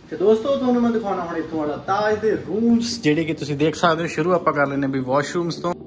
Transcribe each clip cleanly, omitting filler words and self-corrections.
ਤੇ ਦੋਸਤੋ ਤੁਹਾਨੂੰ ਮੈਂ ਦਿਖਾਉਣਾ ਹੁਣ ਇੱਥੋਂ ਵਾਲਾ ਤਾਜ ਦੇ ਰੂਮਸ ਜਿਹੜੇ ਕਿ ਤੁਸੀਂ ਦੇਖ ਸਕਦੇ ਹੋ। ਸ਼ੁਰੂ ਆਪਾਂ ਕਰ ਲੈਨੇ ਵੀ ਵਾਸ਼ਰੂਮਸ ਤੋਂ।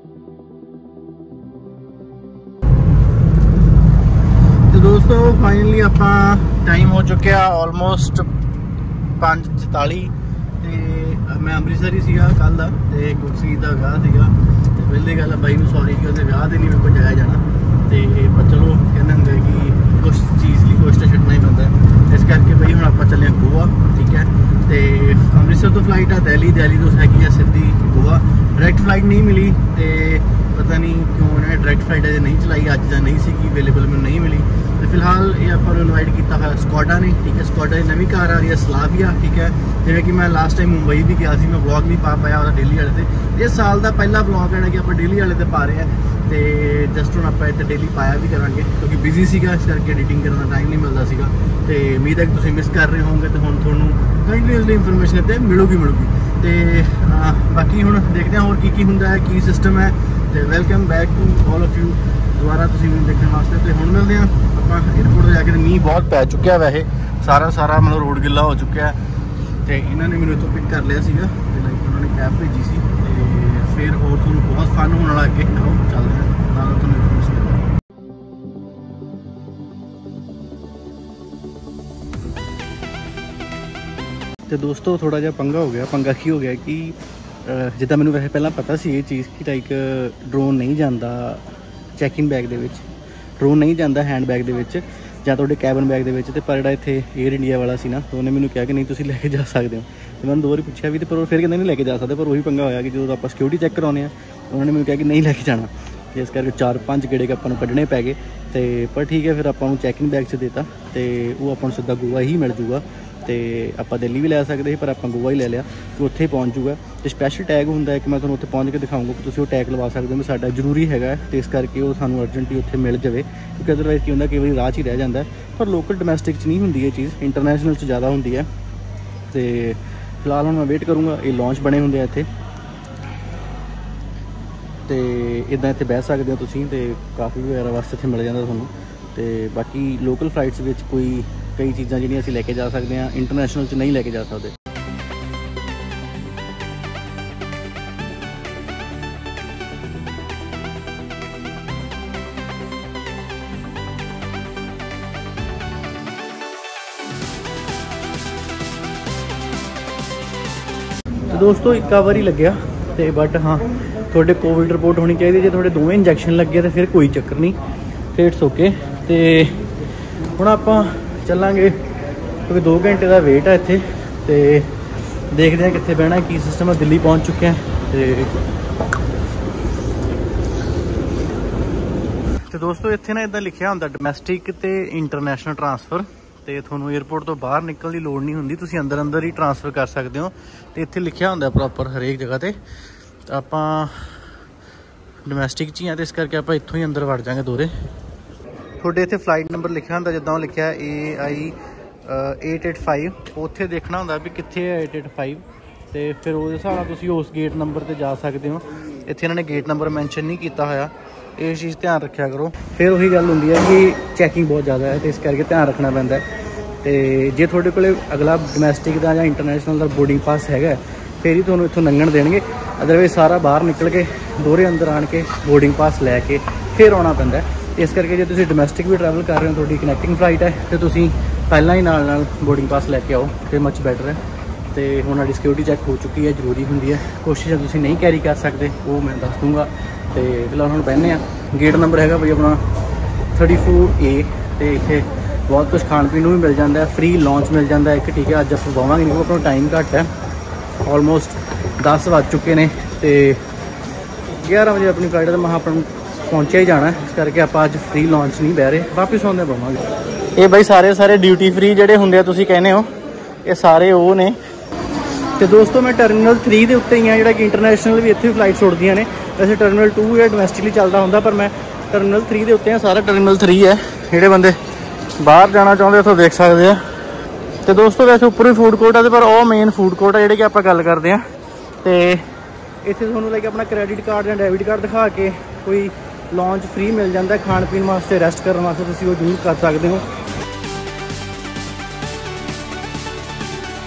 ਤੇ ਦੋਸਤੋ ਫਾਈਨਲੀ ਆਪਾਂ ਟਾਈਮ ਹੋ ਚੁੱਕਿਆ ਆਲਮੋਸਟ 5:44 ਤੇ ਮੈਂ ਅੰਮ੍ਰਿਤਸਰ ਹੀ ਸੀਗਾ ਕੱਲ ਦਾ ਤੇ ਗੁਰਸੀਤ ਦਾ ਵਿਆਹ ਸੀਗਾ ਤੇ ਪਹਿਲੀ ਗੱਲ ਬਾਈ ਨੂੰ ਸੌਰੀ ਕਿ ਉਹਦੇ ਵਿਆਹ ਦੇ ਲਈ ਮੇਰੇ ਕੋਲ ਜਾਇਆ ਜਾਣਾ ਤੇ ਪਰ ਚਲੋ ਕਹਿੰਦੇ ਹੁੰਦੇ ਕਿ ਕੁਛ ਚੀਜ਼ ਲਈ ਕੁਛ ਤਾਂ ਛੱਡਣਾ ਹੀ ਪੈਂਦਾ ਇਸ ਕਰਕੇ ਬਈ ਹੁਣ ਆਪਾਂ ਚੱਲੇ ਗੋਆ। ਠੀਕ ਹੈ ਤੇ ਅੰਮ੍ਰਿਤਸਰ ਤੋਂ ਫਲਾਈਟ ਆ ਦਿੱਲੀ ਤੋਂ ਹੈਗੀ ਆ ਸਿੱਧੀ ਗੋਆ। ਡਾਇਰੈਕਟ ਫਲਾਈਟ ਨਹੀਂ ਮਿਲੀ ਤੇ ਪਤਾ ਨਹੀਂ ਕਿਉਂ ਇਹਨਾਂ ਨੇ ਡਾਇਰੈਕਟ ਫਲਾਈਟ ਅਜੇ ਨਹੀਂ ਚਲਾਈ, ਅੱਜ ਜਾਂ ਨਹੀਂ ਸੀਗੀ ਅਵੇਲੇਬਲ, ਮੈਨੂੰ ਨਹੀਂ ਮਿਲੀ। ਤੇ ਫਿਲਹਾਲ ਇਹ ਆਪਾਂ ਨੂੰ ਇਨਵਾਈਟ ਕੀਤਾ ਹੋਇਆ ਸਕੋਡਾ ਨੇ। ਠੀਕ ਹੈ ਸਕੋਡਾ ਦੀ ਨਵੀਂ ਕਾਰ ਆ ਰਹੀ ਹੈ ਸਲਾਵੀਆ। ਠੀਕ ਹੈ ਜਿਵੇਂ ਕਿ ਮੈਂ ਲਾਸਟ ਟਾਈਮ ਮੁੰਬਈ ਵੀ ਗਿਆ ਸੀ, ਮੈਂ ਵਲੌਗ ਨਹੀਂ ਪਾ ਪਾਇਆ ਉਹਦਾ ਦਿੱਲੀ ਵਾਲੇ ਤੇ। ਇਹ ਸਾਲ ਦਾ ਪਹਿਲਾ ਵਲੌਗ ਹੈ ਕਿ ਆਪਾਂ ਦਿੱਲੀ ਵਾਲੇ ਤੇ ਪਾ ਰਹੇ ਹਾਂ ਤੇ ਜਸਟ ਹੁਣ ਆਪਾਂ ਇੱਥੇ ਡੇਲੀ ਪਾਇਆ ਵੀ ਕਰਾਂਗੇ ਕਿਉਂਕਿ ਬਿਜ਼ੀ ਸੀਗਾ ਇਸ ਕਰਕੇ ਐਡੀਟਿੰਗ ਕਰਨ ਦਾ ਟਾਈਮ ਨਹੀਂ ਮਿਲਦਾ ਸੀਗਾ। ਤੇ ਉਮੀਦ ਹੈ ਕਿ ਤੁਸੀਂ ਮਿਸ ਕਰ ਰਹੇ ਹੋਵੋਗੇ ਤੇ ਹੁਣ ਤੁਹਾਨੂੰ ਕੰਟੀਨਿਊਸਲੀ ਇਨਫੋਰਮੇਸ਼ਨ ਇੱਥੇ ਮਿਲੂਗੀ ਤੇ ਬਾਕੀ ਹੁਣ ਦੇਖਦੇ ਹਾਂ ਹੋਰ ਕੀ ਹੁੰਦਾ ਹੈ, ਕੀ ਸਿਸਟਮ ਹੈ। ਤੇ welcome back to all of you ਦੁਬਾਰਾ ਤੁਸੀਂ ਮੈਨੂੰ ਦੇਖਣ ਵਾਸਤੇ। ਤੇ ਹੁਣ ਮਿਲਦੇ ਹਾਂ ਆਪਾਂ ਏਅਰਪੋਰਟ 'ਤੇ ਜਾ ਕੇ। ਮੀਂਹ ਬਹੁਤ ਪੈ ਚੁੱਕਿਆ ਵੈਸੇ ਸਾਰਾ ਮਤਲਬ ਰੋਡ ਗਿੱਲਾ ਹੋ ਚੁੱਕਿਆ ਤੇ ਇਹਨਾਂ ਨੇ ਮੈਨੂੰ ਇੱਥੋਂ ਪਿਕ ਕਰ ਲਿਆ ਸੀਗਾ ਤੇ ਲਾਈਕ ਉਹਨਾਂ ਨੇ ਕੈਬ ਭੇਜੀ ਸੀ ਤੇ ਫਿਰ ਹੋਰ ਤੁਹਾਨੂੰ ਬਹੁਤ ਫਨ ਹੋਣ ਵਾਲਾ ਅੱਗੇ। ਆਓ ਚੱਲਦੇ ਹਾਂ ਨਾਲ ਤੁਹਾਨੂੰ ਇਨਫੋਰਮੇਸ਼ਨ। ਤੇ ਦੋਸਤੋ ਥੋੜਾ ਜਿਹਾ ਪੰਗਾ ਹੋ ਗਿਆ। ਪੰਗਾ ਕੀ ਹੋ ਗਿਆ ਕਿ ਜਿੱਦਾਂ ਮੈਨੂੰ ਵੈਸੇ ਪਹਿਲਾਂ ਪਤਾ ਸੀ ਇਹ ਚੀਜ਼ ਕਿ ਲਾਈਕ ਡਰੋਨ ਨਹੀਂ ਜਾਂਦਾ ਚੈਕਿੰਗ ਬੈਗ ਦੇ ਵਿੱਚ, ਡਰੋਨ ਨਹੀਂ ਜਾਂਦਾ ਹੈਂਡ ਬੈਗ ਦੇ ਵਿੱਚ ਜਾਂ ਤੁਹਾਡੇ ਕੈਬਨ ਬੈਗ ਦੇ ਵਿੱਚ। ਤੇ ਪਰ ਜਿਹੜਾ ਇੱਥੇ ਏਅਰ ਇੰਡੀਆ ਵਾਲਾ ਸੀ ਨਾ ਤਾਂ ਉਹਨੇ ਮੈਨੂੰ ਕਿਹਾ ਕਿ ਨਹੀਂ ਤੁਸੀਂ ਲੈ ਕੇ ਜਾ ਸਕਦੇ ਹੋ। ਤੇ ਮੈਨੂੰ ਦੋ ਵਾਰੀ ਪੁੱਛਿਆ ਵੀ ਤੇ ਪਰ ਉਹ ਫਿਰ ਕਹਿੰਦੇ ਨਹੀਂ ਲੈ ਕੇ ਜਾ ਸਕਦੇ। ਪਰ ਉਹੀ ਪੰਗਾ ਹੋਇਆ ਕਿ ਜਦੋਂ ਆਪਾਂ ਸਿਕਿਉਰਿਟੀ ਚੈੱਕ ਕਰਾਉਂਦੇ ਹਾਂ ਉਹਨਾਂ ਨੇ ਮੈਨੂੰ ਕਿਹਾ ਕਿ ਨਹੀਂ ਲੈ ਕੇ ਜਾਣਾ। ਇਸ ਕਰਕੇ 4-5 ਗੇੜੇ ਆਪਾਂ ਨੂੰ ਕੱਢਣੇ ਪੈ ਗਏ ਤੇ ਪਰ ਠੀਕ ਹੈ ਫਿਰ ਆਪਾਂ ਨੂੰ ਚੈਕਿੰਗ ਬੈਗ 'ਚ ਦੇਤਾ ਤੇ ਉਹ ਆਪਾਂ ਨੂੰ ਸਿੱਧਾ ਗੋਆ ਹੀ ਮਿਲ ਜੂਗਾ। ਤੇ ਆਪਾਂ ਦਿੱਲੀ ਵੀ ਲੈ ਸਕਦੇ ਸੀ ਪਰ ਆਪਾਂ ਗੋਆ ਹੀ ਲੈ ਲਿਆ ਕਿ ਉੱਥੇ ਹੀ ਪਹੁੰਚ ਜੂਗਾ। ਤੇ ਸਪੈਸ਼ਲ ਟੈਗ ਹੁੰਦਾ ਕਿ ਮੈਂ ਤੁਹਾਨੂੰ ਉੱਥੇ ਪਹੁੰਚ ਕੇ ਦਿਖਾਊਂਗਾ ਕਿ ਤੁਸੀਂ ਉਹ ਟੈਗ ਲਵਾ ਸਕਦੇ ਹੋ ਵੀ ਸਾਡਾ ਜ਼ਰੂਰੀ ਹੈਗਾ ਤੇ ਇਸ ਕਰਕੇ ਉਹ ਸਾਨੂੰ ਅਰਜੈਂਟਲੀ ਉੱਥੇ ਮਿਲ ਜਾਵੇ ਕਿਉਂਕਿ ਅਦਰਵਾਈਜ਼ ਕੀ ਹੁੰਦਾ ਕਈ ਵਾਰੀ ਰਾਹ 'ਚ ਹੀ ਰਹਿ ਜਾਂਦਾ। ਪਰ ਲੋਕਲ ਡੋਮੈਸਟਿਕ 'ਚ ਨਹੀਂ ਹੁੰਦੀ ਇਹ ਚੀਜ਼, ਇੰਟਰਨੈਸ਼ਨਲ 'ਚ ਜ਼ਿਆਦਾ ਹੁੰਦੀ ਹੈ। ਤੇ ਫਿਲਹਾਲ ਹੁਣ ਮੈਂ ਵੇਟ ਕਰੂੰਗਾ। ਇਹ ਲਾਂਚ ਬਣੇ ਹੁੰਦੇ ਆ ਇੱਥੇ ਤੇ ਇੱਦਾਂ ਇੱਥੇ ਬਹਿ ਸਕਦੇ ਹੋ ਤੁਸੀਂ ਤੇ ਕਾਫੀ ਵਗੈਰਾ ਵਾਸਤੇ ਇੱਥੇ ਮਿਲ ਜਾਂਦਾ ਤੁਹਾਨੂੰ। ਤੇ ਬਾਕੀ ਲੋਕਲ ਫਲਾਈਟਸ ਵਿੱਚ ਕਈ ਚੀਜ਼ਾਂ ਜਿਹੜੀਆਂ ਅਸੀਂ ਲੈ ਕੇ ਜਾ ਸਕਦੇ ਹਾਂ ਇੰਟਰਨੈਸ਼ਨਲ 'ਚ ਨਹੀਂ ਲੈ ਕੇ ਜਾ ਸਕਦੇ। ਤੇ ਦੋਸਤੋ ਇੱਕਾ ਵਾਰੀ ਲੱਗਿਆ ਤੇ ਬਟ ਹਾਂ ਤੁਹਾਡੇ ਕੋਵਿਡ ਰਿਪੋਰਟ ਹੋਣੀ ਚਾਹੀਦੀ। ਜੇ ਤੁਹਾਡੇ ਦੋਵੇਂ ਇੰਜੈਕਸ਼ਨ ਲੱਗੇ ਤਾਂ ਫਿਰ ਕੋਈ ਚੱਕਰ ਨਹੀਂ, ਫਿਰ ਇਟਸ ਓਕੇ। ਤੇ ਹੁਣ ਆਪਾਂ ਚੱਲਾਂਗੇ ਕਿਉਂਕਿ 2 ਘੰਟੇ ਦਾ ਵੇਟ ਹੈ ਇੱਥੇ ਤੇ ਦੇਖਦੇ ਹਾਂ ਕਿੱਥੇ ਬਹਿਣਾ ਕੀ ਸਿਸਟਮ ਹੈ। ਦਿੱਲੀ ਪਹੁੰਚ ਚੁੱਕੇ ਹਾਂ ਤੇ ਦੋਸਤੋ ਇੱਥੇ ਨਾ ਇੱਦਾਂ ਲਿਖਿਆ ਹੁੰਦਾ ਡੋਮੈਸਟਿਕ ਤੇ ਇੰਟਰਨੈਸ਼ਨਲ ਟਰਾਂਸਫਰ ਤੇ ਤੁਹਾਨੂੰ ਏਅਰਪੋਰਟ ਤੋਂ ਬਾਹਰ ਨਿਕਲਣ ਦੀ ਲੋੜ ਨਹੀਂ ਹੁੰਦੀ, ਤੁਸੀਂ ਅੰਦਰ ਹੀ ਟਰਾਂਸਫਰ ਕਰ ਸਕਦੇ ਹੋ। ਤੇ ਇੱਥੇ ਲਿਖਿਆ ਹੁੰਦਾ ਪ੍ਰੋਪਰ ਹਰੇਕ ਜਗ੍ਹਾ ਤੇ। ਆਪਾਂ ਡੋਮੈਸਟਿਕ 'ਚ ਹੀ ਹਾਂ ਤੇ ਇਸ ਕਰਕੇ ਆਪਾਂ ਇੱਥੋਂ ਹੀ ਅੰਦਰ ਵੜ ਜਾਵਾਂਗੇ ਦੋਰੇ। ਤੁਹਾਡੇ ਇੱਥੇ ਫਲਾਈਟ ਨੰਬਰ ਲਿਖਿਆ ਹੁੰਦਾ ਜਿੱਦਾਂ ਉਹ ਲਿਖਿਆ AI 885 ਉੱਥੇ ਦੇਖਣਾ ਹੁੰਦਾ ਵੀ ਕਿੱਥੇ ਹੈ 885 ਤੇ ਫਿਰ ਉਹਦੇ ਹਿਸਾਬ ਨਾਲ ਤੁਸੀਂ ਉਸ ਗੇਟ ਨੰਬਰ 'ਤੇ ਜਾ ਸਕਦੇ ਹੋ। ਇੱਥੇ ਇਹਨਾਂ ਨੇ ਗੇਟ ਨੰਬਰ ਮੈਂਸ਼ਨ ਨਹੀਂ ਕੀਤਾ ਹੋਇਆ, ਇਹ ਚੀਜ਼ ਧਿਆਨ ਰੱਖਿਆ ਕਰੋ। ਫਿਰ ਉਹੀ ਗੱਲ ਹੁੰਦੀ ਹੈ ਕਿ ਚੈਕਿੰਗ ਬਹੁਤ ਜ਼ਿਆਦਾ ਹੈ ਤੇ ਇਸ ਕਰਕੇ ਧਿਆਨ ਰੱਖਣਾ ਪੈਂਦਾ। ਤੇ ਜੇ ਤੁਹਾਡੇ ਕੋਲ ਅਗਲਾ ਡੋਮੈਸਟਿਕ ਦਾ ਜਾਂ ਇੰਟਰਨੈਸ਼ਨਲ ਦਾ ਬੋਰਡਿੰਗ ਪਾਸ ਹੈਗਾ ਫਿਰ ਹੀ ਤੁਹਾਨੂੰ ਇੱਥੋਂ ਲੰਘਣ ਦੇਣਗੇ, ਅਦਰਵਾਈਜ਼ ਸਾਰਾ ਬਾਹਰ ਨਿਕਲ ਕੇ ਦੋਹਰੇ ਅੰਦਰ ਆਣ ਕੇ ਬੋਰਡਿੰਗ ਪਾਸ ਲੈ ਕੇ ਫਿਰ ਆਉਣਾ ਪੈਂਦਾ। ਇਸ ਕਰਕੇ ਜੇ ਤੁਸੀਂ ਡੋਮੈਸਟਿਕ ਵੀ ਟਰੈਵਲ ਕਰ ਰਹੇ ਹੋ, ਤੁਹਾਡੀ ਕਨੈਕਟਿੰਗ ਫਲਾਈਟ ਹੈ ਤੇ ਤੁਸੀਂ ਪਹਿਲਾਂ ਹੀ ਨਾਲ ਬੋਰਡਿੰਗ ਪਾਸ ਲੈ ਕੇ ਆਓ ਤੇ ਮੱਚ ਬੈਟਰ ਹੈ। ਤੇ ਹੁਣ ਸਾਡੀ ਸਿਕਿਉਰਿਟੀ ਚੈੱਕ ਹੋ ਚੁੱਕੀ ਹੈ, ਜ਼ਰੂਰੀ ਹੁੰਦੀ ਹੈ। ਕੋਸ਼ਿਸ਼ ਤੁਸੀਂ ਨਹੀਂ ਕੈਰੀ ਕਰ ਸਕਦੇ ਉਹ ਮੈਂ ਦੱਸ ਦੂੰਗਾ। ਤੇ ਫਿਲਹਾਲ ਹੁਣ ਬਹਿੰਦੇ ਹਾਂ। ਗੇਟ ਨੰਬਰ ਹੈਗਾ ਬਈ ਆਪਣਾ 34A ਤੇ ਇੱਥੇ ਬਹੁਤ ਕੁਝ ਖਾਣ ਪੀਣ ਨੂੰ ਵੀ ਮਿਲ ਜਾਂਦਾ, ਫ੍ਰੀ ਲਾਂਚ ਮਿਲ ਜਾਂਦਾ ਇੱਕ। ਠੀਕ ਹੈ ਅੱਜ ਆਪਾਂ ਪਾਵਾਂਗੇ ਨਹੀਂ, ਆਪਣਾ ਟਾਈਮ ਘੱਟ ਹੈ, ਆਲਮੋਸਟ 10 ਵੱਜ ਚੁੱਕੇ ਨੇ ਤੇ 11 ਵਜੇ ਆਪਣੀ ਫਲਾਈਟ ਤੇ ਮਹਾਂ ਆਪਾਂ ਨੂੰ ਪਹੁੰਚਿਆ ਹੀ ਜਾਣਾ। ਇਸ ਕਰਕੇ ਆਪਾਂ ਅੱਜ ਫ੍ਰੀ ਲਾਂਚ ਨਹੀਂ ਬਹਿ ਰਹੇ, ਵਾਪਿਸ ਆਉਂਦੇ ਪਵਾਂਗੇ। ਇਹ ਬਾਈ ਸਾਰੇ ਡਿਊਟੀ ਫ੍ਰੀ ਜਿਹੜੇ ਹੁੰਦੇ ਆ ਤੁਸੀਂ ਕਹਿੰਦੇ ਹੋ ਇਹ ਸਾਰੇ ਉਹ ਨੇ। ਤੇ ਦੋਸਤੋ ਮੈਂ ਟਰਮੀਨਲ 3 ਦੇ ਉੱਤੇ ਹੀ ਆ ਜਿਹੜਾ ਕਿ ਇੰਟਰਨੈਸ਼ਨਲ ਵੀ ਇੱਥੇ ਫਲਾਈਟਸ ਉੱਡਦੀਆਂ ਨੇ। ਵੈਸੇ ਟਰਮੀਨਲ 2 ਜਾਂ ਡੋਮੈਸਟਿਕਲੀ ਚੱਲਦਾ ਹੁੰਦਾ ਪਰ ਮੈਂ ਟਰਮੀਨਲ 3 ਦੇ ਉੱਤੇ ਆ। ਸਾਰਾ ਟਰਮੀਨਲ 3 ਹੈ, ਜਿਹੜੇ ਬੰਦੇ ਬਾਹਰ ਜਾਣਾ ਚਾਹੁੰਦੇ ਉੱਥੋਂ ਦੇਖ ਸਕਦੇ ਆ। ਤੇ ਦੋਸਤੋ ਵੈਸੇ ਉੱਪਰ ਵੀ ਫੂਡ ਕੋਰਟ ਆ ਤੇ ਪਰ ਉਹ ਮੇਨ ਫੂਡ ਕੋਰਟ ਆ ਜਿਹੜੇ ਕਿ ਆਪਾਂ ਗੱਲ ਕਰਦੇ ਆ। ਤੇ ਇੱਥੇ ਤੁਹਾਨੂੰ ਲਾਈਕ ਆਪਣਾ ਕ੍ਰੈਡਿਟ ਕਾਰਡ ਜਾਂ ਡੈਬਿਟ ਕਾਰਡ ਦਿਖਾ ਕੇ ਕੋਈ ਲਾਂਚ ਫ੍ਰੀ ਮਿਲ ਜਾਂਦਾ ਖਾਣ ਪੀਣ ਵਾਸਤੇ, ਰੈਸਟ ਕਰਨ ਵਾਸਤੇ ਤੁਸੀਂ ਉਹ ਯੂਜ਼ ਕਰ ਸਕਦੇ ਹੋ।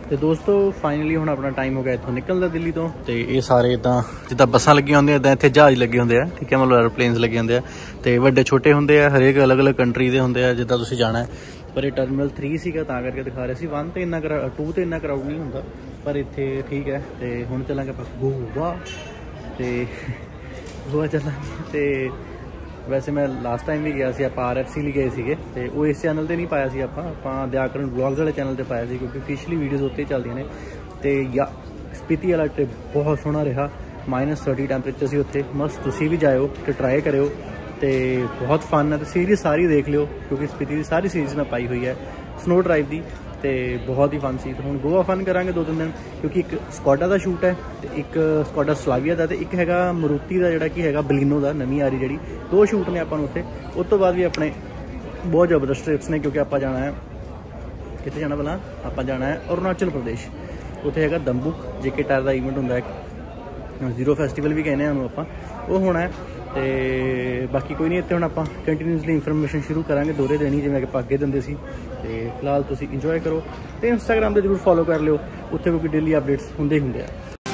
ਤੇ ਦੋਸਤੋ ਫਾਈਨਲੀ ਹੁਣ ਆਪਣਾ ਟਾਈਮ ਹੋ ਗਿਆ ਇੱਥੋਂ ਨਿਕਲਣ ਦਾ ਦਿੱਲੀ ਤੋਂ। ਤੇ ਇਹ ਸਾਰੇ ਇੱਦਾਂ ਜਿੱਦਾਂ ਬੱਸਾਂ ਲੱਗੀਆਂ ਹੁੰਦੀਆਂ ਇੱਦਾਂ ਇੱਥੇ ਜਹਾਜ਼ ਲੱਗੇ ਹੁੰਦੇ ਆ, ਠੀਕ ਹੈ, ਮਤਲਬ ਐਰੋਪਲੇਨਸ ਲੱਗੇ ਹੁੰਦੇ ਆ ਤੇ ਵੱਡੇ ਛੋਟੇ ਹੁੰਦੇ ਆ, ਹਰੇਕ ਅਲੱਗ-ਅਲੱਗ ਕੰਟਰੀ ਦੇ ਹੁੰਦੇ ਆ ਜਿੱਦਾਂ ਤੁਸੀਂ ਜਾਣਾ ਹੈ। ਪਰ ਇਹ ਟਰਮੀਨਲ 3 ਸੀਗਾ ਤਾਂ ਕਰਕੇ ਦਿਖਾ ਰਹੇ ਸੀ। 1 ਤੇ ਇੰਨਾ 2 ਤੇ ਇੰਨਾ ਕਰਾਊਡ ਨਹੀਂ ਹੁੰਦਾ, ਪਰ ਇੱਥੇ ਠੀਕ ਹੈ। ਤੇ ਹੁਣ ਚੱਲਾਂਗੇ ਆਪਾਂ ਗੋਆ, ਤੇ ਗੋਆ ਚੱਲਾਂਗੇ। ਤੇ ਵੈਸੇ ਮੈਂ ਲਾਸਟ ਟਾਈਮ ਵੀ ਗਿਆ ਸੀ, ਆਪਾਂ RFC ਲਈ ਗਏ ਸੀਗੇ ਤੇ ਉਹ ਇਸ ਚੈਨਲ ਤੇ ਨਹੀਂ ਪਾਇਆ ਸੀ, ਆਪਾਂ ਦਿਆਕਰਨ ਵਲੌਗਸ ਵਾਲੇ ਚੈਨਲ ਤੇ ਪਾਇਆ ਸੀ ਕਿਉਂਕਿ ਪਿਛਲੀ ਵੀਡੀਓਜ਼ ਉੱਤੇ ਚੱਲਦੀਆਂ ਨੇ। ਤੇ ਸਪੀਤੀ ਵਾਲਾ ਟ੍ਰਿਪ ਬਹੁਤ ਸੋਹਣਾ ਰਿਹਾ, -30 ਟੈਂਪਰੇਚਰ ਸੀ ਉੱਥੇ। ਮਸਤ, ਤੁਸੀਂ ਵੀ ਜਾਇਓ ਤੇ ਟਰਾਈ ਕਰਿਓ ਤੇ ਬਹੁਤ ਫਨ ਹੈ। ਤੇ ਸੀਰੀਜ਼ ਸਾਰੀ ਦੇਖ ਲਿਓ ਕਿਉਂਕਿ ਸਪੀਤੀ ਦੀ ਸਾਰੀ ਸੀਰੀਜ਼ ਮੈਂ ਪਾਈ ਹੋਈ ਹੈ ਸਨੋ ਡਰਾਈਵ ਦੀ, ਤੇ ਬਹੁਤ ਹੀ ਫਨ ਸੀ। ਤੇ ਹੁਣ ਗੋਆ ਫਨ ਕਰਾਂਗੇ 2-3 ਦਿਨ ਕਿਉਂਕਿ ਇੱਕ ਸਕੋਡਾ ਦਾ ਸ਼ੂਟ ਹੈ ਤੇ ਇੱਕ ਸਕੋਡਾ ਸਲਾਵੀਆ ਦਾ, ਤੇ ਇੱਕ ਹੈਗਾ ਮਰੂਤੀ ਦਾ ਜਿਹੜਾ ਕਿ ਹੈਗਾ ਬਲੀਨੋ ਦਾ, ਨਵੀਂ ਆ ਰਹੀ ਜਿਹੜੀ। 2 ਸ਼ੂਟ ਨੇ ਆਪਾਂ ਨੂੰ ਉੱਥੇ। ਉਸ ਤੋਂ ਬਾਅਦ ਵੀ ਆਪਣੇ ਬਹੁਤ ਜ਼ਬਰਦਸਤ ਟ੍ਰਿਪਸ ਨੇ ਕਿਉਂਕਿ ਆਪਾਂ ਜਾਣਾ ਹੈ, ਕਿੱਥੇ ਜਾਣਾ ਪਹਿਲਾਂ, ਆਪਾਂ ਜਾਣਾ ਹੈ ਅਰੁਣਾਚਲ ਪ੍ਰਦੇਸ਼। ਉੱਥੇ ਹੈਗਾ ਦੰਬੁਕ JK ਟਾਇਰ ਦਾ ਈਵੈਂਟ ਹੁੰਦਾ, ਇੱਕ ਜ਼ੀਰੋ ਫੈਸਟੀਵਲ ਵੀ ਕਹਿੰਦੇ ਆ ਉਹਨੂੰ ਆਪਾਂ, ਉਹ ਹੋਣਾ ਹੈ। ਤੇ ਬਾਕੀ ਕੋਈ ਨਹੀਂ, ਇੱਥੇ ਹੁਣ ਆਪਾਂ ਕੰਟੀਨਿਊਸਲੀ ਇਨਫੋਰਮੇਸ਼ਨ ਸ਼ੁਰੂ ਕਰਾਂਗੇ ਦੋਹਰੇ ਦੇਣੀ, ਜਿਵੇਂ ਕਿ ਆਪਾਂ ਅੱਗੇ ਦਿੰਦੇ ਸੀ। ਤੇ ਫਿਲਹਾਲ ਤੁਸੀਂ ਇੰਜੋਏ ਕਰੋ ਤੇ ਇੰਸਟਾਗ੍ਰਾਮ 'ਤੇ ਜ਼ਰੂਰ ਫੋਲੋ ਕਰ ਲਿਓ ਉੱਥੇ, ਕਿਉਂਕਿ ਡੇਲੀ ਅਪਡੇਟਸ ਹੁੰਦੇ ਹੀ ਹੁੰਦੇ ਆ।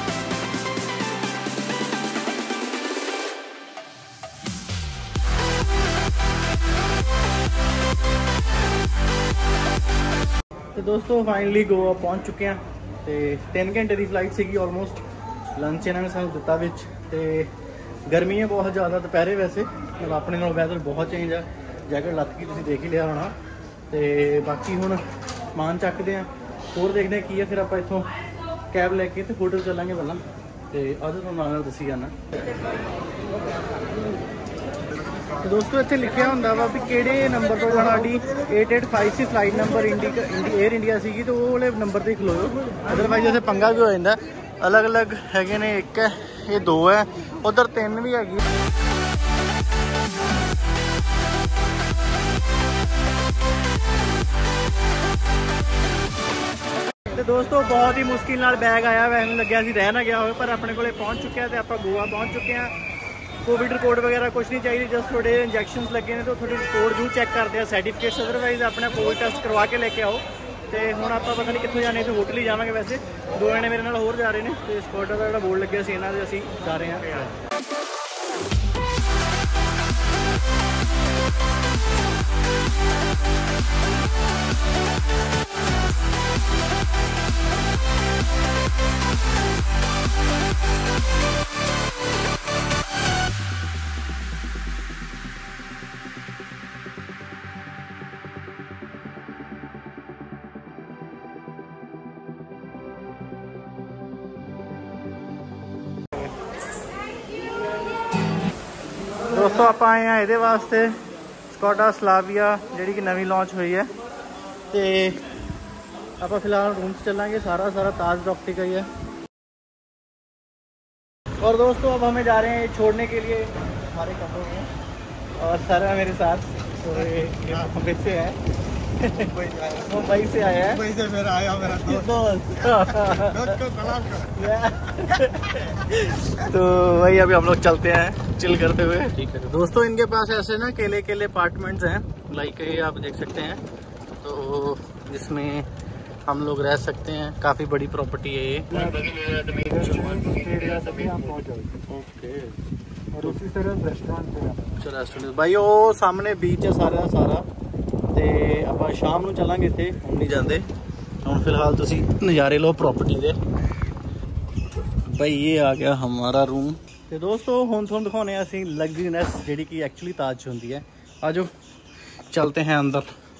ਤੇ ਦੋਸਤੋ ਫਾਈਨਲੀ ਗੋਆ ਪਹੁੰਚ ਚੁੱਕੇ ਹਾਂ ਤੇ 3 ਘੰਟੇ ਦੀ ਫਲਾਈਟ ਸੀਗੀ ਆਲਮੋਸਟ। ਲੰਚ ਇਹਨਾਂ ਨੇ ਸਾਨੂੰ ਦਿੱਤਾ ਵਿੱਚ, ਤੇ ਗਰਮੀ ਹੈ ਬਹੁਤ ਜ਼ਿਆਦਾ ਦੁਪਹਿਰੇ, ਵੈਸੇ ਮਤਲਬ ਆਪਣੇ ਨਾਲ ਵੈਦਰ ਬਹੁਤ ਚੇਂਜ ਆ। ਜੈਕਟ ਲੱਥ ਗਈ, ਤੁਸੀਂ ਦੇਖ ਹੀ ਲਿਆ ਹੋਣਾ। ਤੇ ਬਾਕੀ ਹੁਣ ਸਮਾਨ ਚੱਕਦੇ ਹਾਂ, ਹੋਰ ਦੇਖਦੇ ਹਾਂ ਕੀ ਹੈ। ਫਿਰ ਆਪਾਂ ਇੱਥੋਂ ਕੈਬ ਲੈ ਕੇ ਤੇ ਹੋਟਲ ਚੱਲਾਂਗੇ ਪਹਿਲਾਂ, ਤੇ ਅੱਜ ਤੁਹਾਨੂੰ ਨਾਲ ਦੱਸੀ ਜਾਣਾ। ਤੇ ਦੋਸਤੋ ਇੱਥੇ ਲਿਖਿਆ ਹੁੰਦਾ ਵਾ ਵੀ ਕਿਹੜੇ ਨੰਬਰ ਤੋਂ ਜਾਣਾ। ਸਾਡੀ 885 ਸੀ ਫਲਾਈਟ ਨੰਬਰ, ਏਅਰ ਇੰਡੀਆ ਸੀਗੀ, ਤੇ ਉਹ ਵਾਲੇ ਨੰਬਰ ਤੇ ਖਲੋਇਓ, ਅਦਰਵਾਈਜ਼ ਉੱਥੇ ਪੰਗਾ ਵੀ ਹੋ ਜਾਂਦਾ। ਅਲੱਗ-ਅਲੱਗ ਹੈਗੇ ਨੇ, ਇੱਕ ਹੈ, ਇਹ 2 ਹੈ, ਉਧਰ 3 ਵੀ ਹੈਗੀ। ਤੇ ਦੋਸਤੋ ਬਹੁਤ ਹੀ ਮੁਸ਼ਕਿਲ ਨਾਲ ਬੈਗ ਆਇਆ, ਮੈਨੂੰ ਲੱਗਿਆ ਸੀ ਰਹਿ ਨਾ ਗਿਆ ਹੋਵੇ, ਪਰ ਆਪਣੇ ਕੋਲੇ ਪਹੁੰਚ ਚੁੱਕਿਆ ਤੇ ਆਪਾਂ ਗੋਆ ਪਹੁੰਚ ਚੁੱਕੇ ਹਾਂ। ਕੋਵਿਡ ਰਿਪੋਰਟ ਵਗੈਰਾ ਕੁਝ ਨਹੀਂ ਚਾਹੀਦੀ, ਜਸਟ ਤੁਹਾਡੇ ਇੰਜੈਕਸ਼ਨਸ ਲੱਗੇ ਨੇ ਤਾਂ ਤੁਹਾਡੀ ਰਿਪੋਰਟ ਜ਼ਰੂਰ ਚੈੱਕ ਕਰਦੇ ਆ, ਸਰਟੀਫਿਕੇਟਸ। ਅਦਰਵਾਈਜ਼ ਆਪਣਾ ਕੋਵਿਡ ਟੈਸਟ ਕਰਵਾ ਕੇ ਲੈ ਕੇ ਆਓ। ਤੇ ਹੁਣ ਆਪਾਂ ਪਤਾ ਨਹੀਂ ਕਿੱਥੋਂ ਜਾਣੇ, ਤੇ ਹੋਟਲ ਹੀ ਜਾਵਾਂਗੇ। ਵੈਸੇ 2 ਜਣੇ ਮੇਰੇ ਨਾਲ ਹੋਰ ਜਾ ਰਹੇ ਨੇ, ਤੇ ਸਕੋਡਾ ਦਾ ਜਿਹੜਾ ਬੋਰਡ ਲੱਗਿਆ ਸੀ ਇਹਨਾਂ ਦੇ, ਅਸੀਂ ਜਾ ਰਹੇ ਹਾਂ। ਦੋਸਤੋ ਆਪਾਂ ਆਏ ਹਾਂ ਇਹਦੇ ਵਾਸਤੇ, ਸਕੋਡਾ ਸਲਾਵੀਆ ਜਿਹੜੀ ਕਿ ਨਵੀਂ ਲਾਂਚ हुई है। तो आप फिलहाल रूम से चलेंगे, सारा ताज डॉक्टर का ही है। और दोस्तों अब हमें जा रहे हैं छोड़ने के लिए हमारे कपड़ों में, और सर है मेरे साथ, तो ये मुंबई से है, मुंबई से आया है, मुंबई से मेरा आया मेरा दोस्त को सलाम कर। तो वही अभी हम लोग चलते हैं चिल करते हुए, ठीक है। दोस्तों इनके पास ऐसे ना केले अपार्टमेंट्स हैं, लाइक ये आप देख सकते हैं, तो जिसमें हम लोग रह सकते हैं। काफ़ी बड़ी प्रॉपर्टी है ये। ओके, और उसी तरह रेस्टोरेंट भाई वो सामने बीच है सारा। ਤੇ ਆਪਾਂ ਸ਼ਾਮ ਨੂੰ ਚੱਲਾਂਗੇ, ਇੱਥੇ ਹੁਣ ਨਹੀਂ ਜਾਂਦੇ। ਹੁਣ ਫਿਲਹਾਲ ਤੁਸੀਂ ਨਜ਼ਾਰੇ ਲਓ ਪ੍ਰੋਪਰਟੀ ਦੇ। ਭਾਈ ਇਹ ਆ ਗਿਆ ਹਮਾਰਾ रूम। ਤੇ ਦੋਸਤੋ ਹੁਣ ਤੁਹਾਨੂੰ ਦਿਖਾਉਣੇ ਆ ਅਸੀਂ ਲਗਜ਼ਰੀਨੈਸ ਜਿਹੜੀ ਕਿ ਐਕਚੁਅਲੀ ਤਾਜ 'ਚ ਹੁੰਦੀ ਹੈ। ਆ ਜਾਓ चलते हैं अंदर।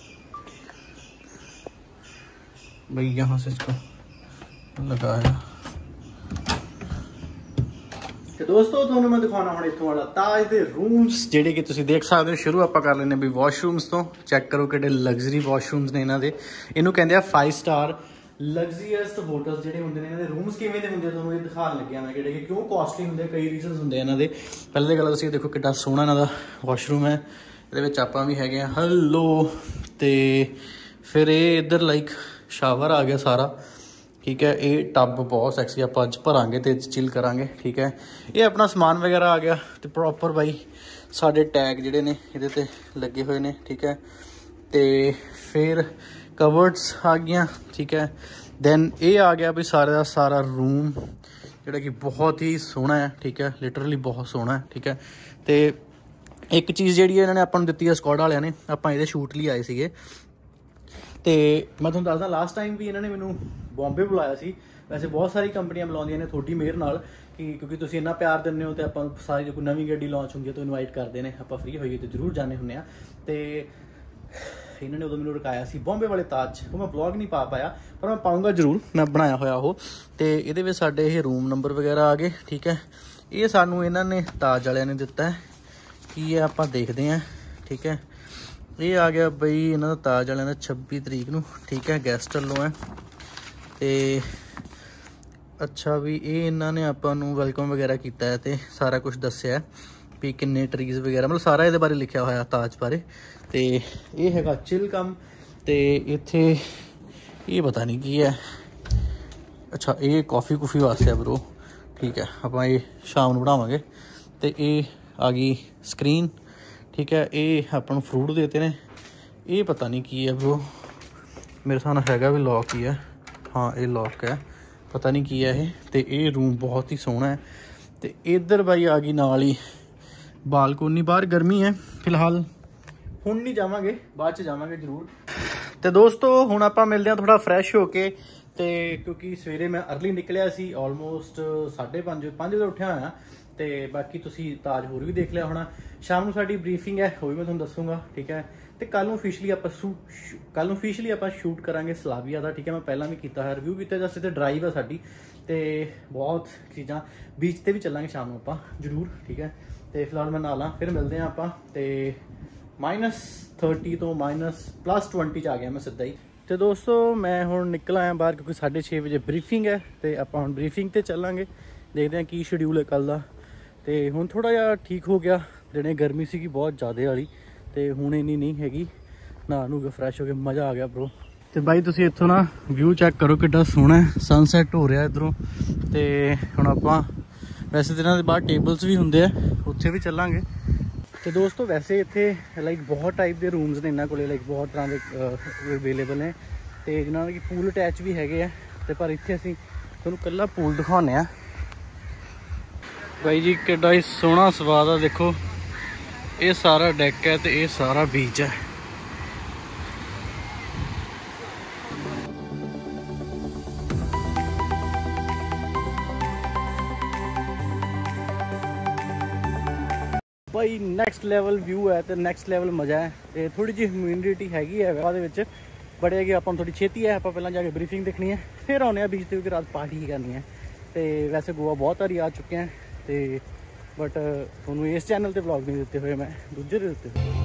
भाई यहाँ से इसको लगाया। ਤੇ ਦੋਸਤੋ ਤੁਹਾਨੂੰ ਮੈਂ ਦਿਖਾਉਣਾ ਹੁਣ ਇੱਥੋਂ ਵਾਲਾ ਤਾਜ ਦੇ ਰੂਮਸ ਜਿਹੜੇ ਕਿ ਤੁਸੀਂ ਦੇਖ ਸਕਦੇ ਹੋ। ਸ਼ੁਰੂ ਆਪਾਂ ਕਰ ਲੈਨੇ ਵੀ ਵਾਸ਼ਰੂਮਸ ਤੋਂ। ਚੈੱਕ ਕਰੋ ਕਿਹੜੇ ਲਗਜ਼ਰੀ ਵਾਸ਼ਰੂਮਸ ਨੇ ਇਹਨਾਂ ਦੇ। ਇਹਨੂੰ ਕਹਿੰਦੇ ਆ 5 ਸਟਾਰ ਲਗਜ਼ਰੀਅਸਟ ਹੋਟਲਸ ਜਿਹੜੇ ਹੁੰਦੇ ਨੇ। ਇਹਨਾਂ ਦੇ ਰੂਮਸ ਕਿਵੇਂ ਦੇ ਹੁੰਦੇ ਤੁਹਾਨੂੰ ਇਹ ਦਿਖਾਉਣ ਲੱਗਿਆ ਮੈਂ, ਜਿਹੜੇ ਕਿ ਕਿਉਂ ਕਾਸਟਲੀ ਹੁੰਦੇ। ਕਈ ਰੀਜ਼ਨਸ ਹੁੰਦੇ ਇਹਨਾਂ ਦੇ। ਪਹਿਲੇ ਦੀ ਗੱਲ ਤੁਸੀਂ ਦੇਖੋ ਕਿੱਡਾ ਸੋਹਣਾ ਇਹਨਾਂ ਦਾ ਵਾਸ਼ਰੂਮ ਹੈ। ਇਹਦੇ ਵਿੱਚ ਆਪਾਂ ਵੀ ਹੈਗੇ ਆ। ਹੈਲੋ। ਤੇ ਫਿਰ ਇਹ ਇੱਧਰ ਲਾਈਕ ਸ਼ਾਵਰ ਆ ਗਿਆ ਸਾਰਾ, ठीक है। ये टब बहुत सैक्सी आप अज भरांगे तो चिल करांगे, ठीक है। ये अपना समान वगैरह आ गया तो प्रॉपर भाई साढ़े टैग जिहड़े ने इहदे ते लगे हुए ने, ठीक है। तो फिर कवर्ड्स आ गई, ठीक है। दैन ये आ गया भी सारे का सारा रूम जोड़ा कि बहुत ही सोहना है, ठीक है, लिटरली बहुत सोहना है, ठीक है। तो एक चीज़ जी इन्होंने अपन दी है स्क्वाड वाले ने, आप ये शूट लिए आए थे। तो मैं तुहानूं दसदा लास्ट टाइम भी इन्होंने मैनू बॉम्बे बुलाया सी। वैसे बहुत सारी कंपनियां बुलाउंदियां ने थोड़ी मेहर नाल कि क्योंकि तुसीं इन्ना प्यार दिंदे हो, तो आपां सारी जो कोई नवीं गड्डी लॉन्च होंदी है तो इनवाइट करते हैं, आपां फ्री होइए तो जरूर जाने हुंदे आ। तो इन्होंने उदों मैनू रखाया सी बॉम्बे वाले ताज, वो मैं ब्लॉग नहीं पा पाया पर मैं पाऊँगा जरूर, मैं बनाया होया वो। तो ये साडे ये रूम नंबर वगैरह आ गए, ठीक है। ये सानू इन्होंने ताज वालियां ने दिता है कि ये आपां देखते हैं, ठीक है। ये आ गया बई इन्हों का ताज वाले 26 तरीक नूं, ठीक है, गैसट वालों है। तो अच्छा भी ये इन्होंने आपां नूं वेलकम वगैरह किया है, तो सारा कुछ दस्या भी किन्ने ट्रीज वगैरह, मतलब सारा ये बारे लिखा होया ताज बारे। तो ये है चिल कम। तो इत्थे ये पता नहीं की है, अच्छा ये कॉफ़ी कुफी वास्ते है ब्रो, ठीक है, आप ये शाम को बनावांगे। तो ये आ गई स्क्रीन, ठीक है। ये अपन फ्रूट देते हैं, ये पता नहीं की है ब्रो, मेरे सामने हैगा भी लॉक ही है, हाँ ये लॉक है, पता नहीं की है ये। तो ये रूम बहुत ही सोहना है। तो इधर भाई आ गई नाल ही बालकोनी, बाहर गर्मी है फिलहाल, हुण नहीं जावांगे, बाद च जावांगे जरूर। तो दोस्तों हुण आपां मिलदे हां थोड़ा फ्रैश होके, तो क्योंकि सवेरे मैं अर्ली निकलिया सी, ऑलमोस्ट 5:30 बजे उठिया होया। तो बाकी तुसी ताज होर भी देख लिया होना। शाम को साडी ब्रीफिंग है, वो भी मैं तुहानूं दसूंगा, ठीक है। तो कल ऑफिशियली आप शूट करांगे सलाविया का, ठीक है। मैं पहला भी किया है, रिव्यू किया, जस्ट इतने ड्राइव है साडी, तो बहुत चीज़ां बीच पर भी चलांगे शाम को आप जरूर, ठीक है। तो फिलहाल मैं नाला फिर मिलते हैं आप। तो -30 तो +20 आ गया मैं सीधा ही। तो दोस्तों मैं हुण निकल आया बाहर क्योंकि 6:30 बजे ब्रीफिंग है। तो आप हुण ब्रीफिंग ते चलांगे, देखते हैं की शेड्यूल है कल का। तो हुण थोड़ा जिहा ठीक हो गया, दिने गर्मी सी बहुत ज़्यादा वाली, तो हुण इन्नी नहीं हैगी। नहा नू के फ्रैश हो गए, मज़ा आ गया ब्रो। तो भाई तुसीं इत्थों ना व्यू चैक करो कितना सोहना है, सनसैट हो रहा इधरों। तो हुण आपां वैसे तो इन्हां दे बाहर टेबल्स भी होंदे आ, उत्थे भी चलांगे। तो दोस्तों वैसे इत्थे लाइक बहुत टाइप के रूम्स ने इन्हां कोले, लाइक बहुत तरह के अवेलेबल ने, तो जिन्हां की पूल अटैच भी हैगे आ। तो पर इत्थे असीं तुहानूं कल्ला पूल दिखाने आ। भाई जी किड्डा ही सोहना स्वाद आ, देखो ये सारा डेक है तो ये सारा बीच है। भाई नैक्सट लैवल व्यू है, तो नैक्सट लैवल मज़ा है। तो थोड़ी जी ह्यूमिडिटी हैगी है वह बट है कि आप थोड़ी छेती है, आप पहले जाके ब्रीफिंग देखनी है, फिर आने बीच क्योंकि रात पार्टी ही करनी है। तो वैसे गोवा बहुत सारी आ चुके हैं, तो बट थोनू इस चैनल पर ब्लॉग नहीं दिते हुए, मैं दूजे दिते हुए।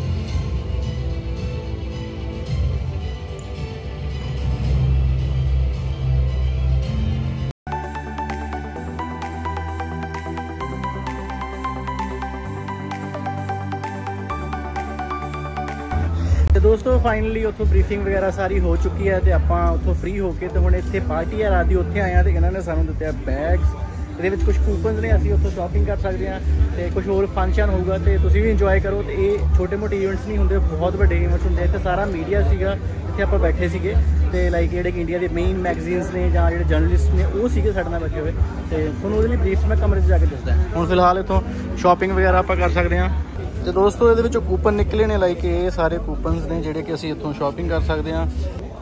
तो दोस्तों फाइनली उतो ब्रीफिंग वगैरह सारी हो चुकी है, तो आप उतो फ्री होके तो हुण इत्थे पार्टी है रात की, उत्थे आए हैं। तो इन्होंने सानू दिते बैग्स, ये कुछ कूपन ने, असीं उत्थों शॉपिंग कर सकते हैं, तो कुछ होर फंक्शन होगा तो तुसीं भी इंजॉय करो। तो ये छोटे मोटे इवेंट्स नहीं होंगे, बहुत बड़े इवेंट्स होंगे। इत्थे सारा मीडिया सीगा जिथे आप बैठे सीगे, तो लाइक जिहड़े इंडिया के मेन मैगजीन्स ने जां जिहड़े जर्नलिस्ट ने वो सीगे साडे नाल बैठे हुए। तो तुहानूं उहदे लई ब्रीफ मैं कमरे 'च जाके दसदा हुण। फिलहाल इत्थों शॉपिंग वगैरह आप कर सकते हैं। तो दोस्तों ये कूपन निकले ने, लाइक ये सारे कूपन ने जोड़े कि असीं इत्थों शॉपिंग कर सकते हैं।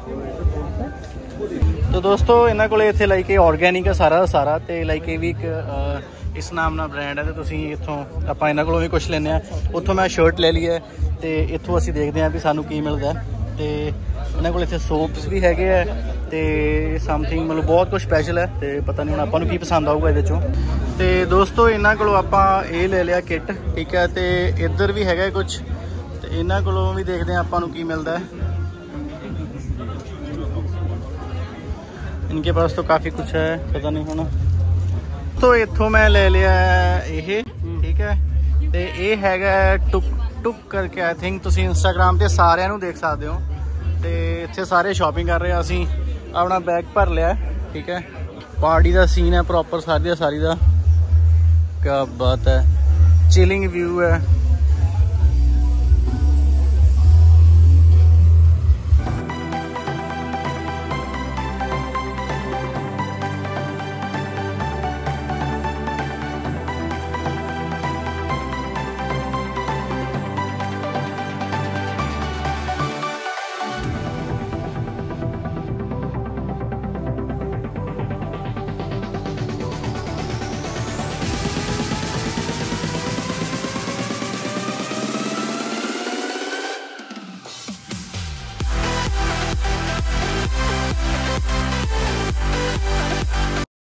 तो दोस्तों इन्होंने को इत्थे लाइक ऑर्गैनिक है सारा सारा, तो लाइक ये भी एक इस नाम ना ब्रांड है। तो तुसीं इत्थों आपां इन्हां कोलों भी कुछ लैने आ। उत्थों मैं शर्ट ले ली है, तो इत्थों असीं देखते हैं भी सानूं की मिलदा है। तो इन्हां कोल इत्थे सोप्स भी हैगे है, तो समथिंग मतलब बहुत कुछ स्पैशल है। तो पता नहीं हुण आपां नूं की पसंद आऊगा इहदे चों। तो दोस्तों इन्हां कोलों आपां ये ले लिया किट, ठीक है। तो इधर भी हैगा कुछ, तो इन्हां कोलों भी देखते हैं आपां नूं की मिलदा है। इनके पास तो काफ़ी कुछ है, पता नहीं होना। तो इत्थों मैं ले लिया ये, ठीक है। तो ये हैगा टुक टुक करके, आई थिंक तुसीं इंस्टाग्राम पे सारिਆਂ ਨੂੰ देख सकते हो। तो इत्थे सारे शॉपिंग कर रहे हैं, असीं अपना बैग भर लिया, ठीक है। पार्टी का सीन है प्रॉपर सारी का, क्या बात है, चिलिंग व्यू है।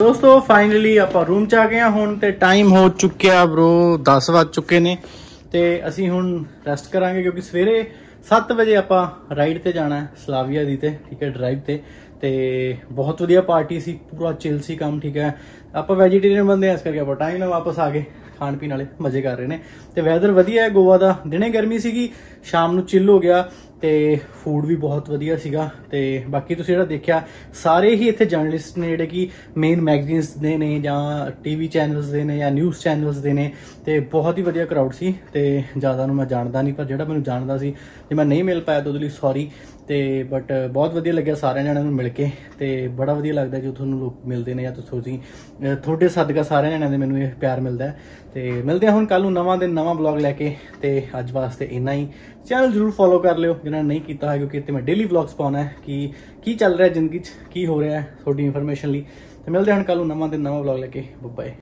ਦੋਸਤੋ ਫਾਈਨਲੀ ਆਪਾਂ ਰੂਮ ਚ ਆ ਗਏ ਹਾਂ ਹੁਣ ਤੇ ਟਾਈਮ ਹੋ ਚੁੱਕਿਆ ਬ్రో 10 ਵੱਜ ਚੁੱਕੇ ਨੇ ਤੇ ਅਸੀਂ ਹੁਣ ਰੈਸਟ ਕਰਾਂਗੇ ਕਿਉਂਕਿ ਸਵੇਰੇ 7 ਵਜੇ ਆਪਾਂ ਰਾਈਡ ਤੇ ਜਾਣਾ ਹੈ ਸਲਾਵੀਆ ਦੀ ਤੇ ਠੀਕ ਹੈ ਡਰਾਈਵ ਤੇ ਬਹੁਤ ਵਧੀਆ ਪਾਰਟੀ ਸੀ ਪੂਰਾ ਚਿਲ ਸੀ ਕੰਮ ਠੀਕ ਹੈ ਆਪਾਂ ਵੈਜੀਟੇਰੀਅਨ ਬੰਦੇ ਆ ਇਸ ਕਰਕੇ ਆਪਾਂ ਟਾਈਮ ਨਾਲ ਵਾਪਸ ਆ ਗਏ ਖਾਣ ਪੀਣ ਵਾਲੇ ਮਜ਼ੇ ਕਰ ਰਹੇ ਨੇ ਤੇ ਵੈਦਰ ਵਧੀਆ ਹੈ ਗੋਆ ਦਾ ਦਿਨੇ ਗਰਮੀ ਸੀਗੀ ਸ਼ਾਮ ਨੂੰ ਚਿਲ ਹੋ ਗਿਆ ਤੇ ਫੂਡ ਵੀ ਬਹੁਤ ਵਧੀਆ ਸੀਗਾ ਤੇ ਬਾਕੀ ਤੁਸੀਂ ਜਿਹੜਾ ਦੇਖਿਆ ਸਾਰੇ ਹੀ ਇੱਥੇ ਜਰਨਲਿਸਟ ਨੇ ਜਿਹੜੇ ਕਿ ਮੇਨ ਮੈਗਜ਼ੀਨਸ ਦੇ ਨੇ ਜਾਂ ਟੀਵੀ ਚੈਨਲਸ ਦੇ ਨੇ ਜਾਂ ਨਿਊਜ਼ ਚੈਨਲਸ ਦੇ ਨੇ ਤੇ ਬਹੁਤ ਹੀ ਵਧੀਆ ਕਰਾਊਡ ਸੀ ਤੇ ਜ਼ਿਆਦਾ ਨੂੰ ਮੈਂ ਜਾਣਦਾ ਨਹੀਂ ਪਰ ਜਿਹੜਾ ਮੈਨੂੰ ਜਾਣਦਾ ਸੀ ਜੇ ਮੈਂ ਨਹੀਂ ਮਿਲ ਪਾਇਆ ਤਾਂ ਉਹਦੇ ਲਈ ਸੌਰੀ ਤੇ ਬਟ ਬਹੁਤ ਵਧੀਆ ਲੱਗਿਆ ਸਾਰਿਆਂ ਜਣਿਆਂ ਨੂੰ ਮਿਲ ਕੇ ਤੇ ਬੜਾ ਵਧੀਆ ਲੱਗਦਾ ਜੋ ਤੁਹਾਨੂੰ ਲੋਕ ਮਿਲਦੇ ਨੇ ਜਾਂ ਤੁਸੀਂ ਤੁਹਾਡੇ ਸਦਕਾ ਸਾਰਿਆਂ ਜਣਿਆਂ ਦੇ ਮੈਨੂੰ ਇਹ ਪਿਆਰ ਮਿਲਦਾ ਹੈ ਤੇ ਮਿਲਦੇ ਹਾਂ ਹੁਣ ਕੱਲ ਨੂੰ ਨਵਾਂ ਦਿਨ ਨਵਾਂ ਬਲੌਗ ਲੈ ਕੇ ਤੇ ਅੱਜ ਵਾਸਤੇ ਇੰਨਾ ਹੀ ਚੈਨਲ ਜ਼ਰੂਰ ਫੋਲੋ ਕਰ ਲਿਓ ਜਿਹਨਾਂ ਨੇ ਨਹੀਂ ਕੀਤਾ ਹੈ ਕਿਉਂਕਿ ਇੱਥੇ ਮੈਂ ਡੇਲੀ ਵਲੌਗਸ ਪਾਉਣਾ ਹੈ ਕਿ ਕੀ ਚੱਲ ਰਿਹਾ ਜ਼ਿੰਦਗੀ 'ਚ ਕੀ ਹੋ ਰਿਹਾ ਹੈ ਤੁਹਾਡੀ ਇਨਫੋਰਮੇਸ਼ਨ ਲਈ ਤੇ ਮਿਲਦੇ ਹਾਂ ਹੁਣ ਕੱਲ ਨੂੰ ਨਵਾਂ ਦਿਨ ਨਵਾਂ ਬਲੌਗ ਲੈ ਕੇ ਬਾਏ।